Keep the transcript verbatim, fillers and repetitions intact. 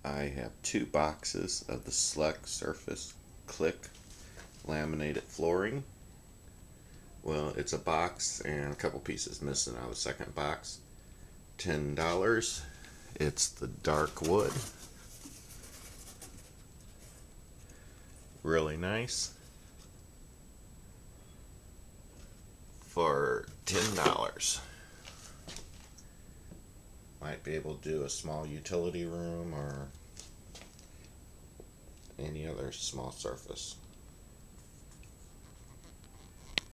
I have two boxes of the Select Surface Click laminated flooring. Well, it's a box and a couple pieces missing out of the second box. ten dollars. It's the dark wood. Really nice. For ten dollars. Might be able to do a small utility room or any other small surface.